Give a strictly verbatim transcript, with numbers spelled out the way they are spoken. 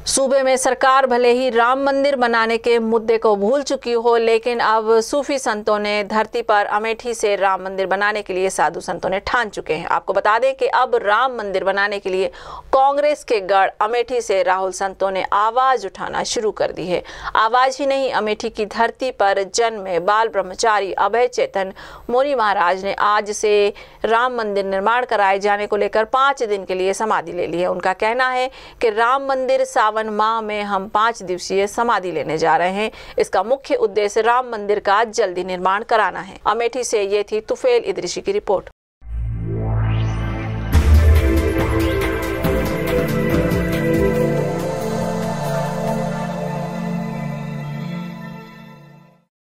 सूबे में सरकार भले ही राम मंदिर बनाने के मुद्दे को भूल चुकी हो, लेकिन अब सूफी संतों ने धरती पर अमेठी से राम मंदिर बनाने के लिए साधु संतों ने ठान चुके हैं। आपको बता दें कि अब राम मंदिर बनाने के लिए कांग्रेस के गढ़ अमेठी से राहुल संतों ने आवाज उठाना शुरू कर दी है। आवाज ही नहीं, अमेठी की धरती पर जन्मे बाल ब्रह्मचारी अभय चेतन मोनी महाराज ने आज से राम मंदिर निर्माण कराए जाने को लेकर पांच दिन के लिए समाधि ले ली है। उनका कहना है कि राम मंदिर सावन माह में हम पांच दिवसीय समाधि लेने जा रहे हैं। इसका मुख्य उद्देश्य राम मंदिर का जल्दी निर्माण कराना है। अमेठी से ये थी तुफेल इदरीसी की रिपोर्ट।